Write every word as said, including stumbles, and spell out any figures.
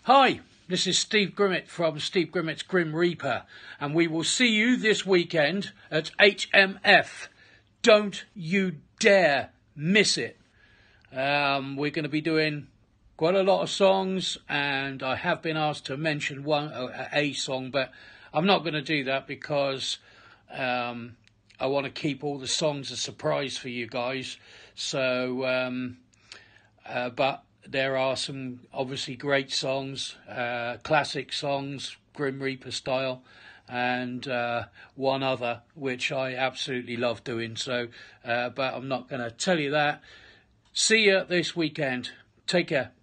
Hi, this is Steve Grimmet from Steve Grimmet's Grim Reaper, and we will see you this weekend at H M F. Don't you dare miss it. Um, we're going to be doing quite a lot of songs, and I have been asked to mention one a song, but I'm not going to do that because um, I want to keep all the songs a surprise for you guys. So, um, uh, but there are some obviously great songs, uh, classic songs, Grim Reaper style, and uh, one other which I absolutely love doing. So, uh, but I'm not going to tell you that. See you this weekend. Take care.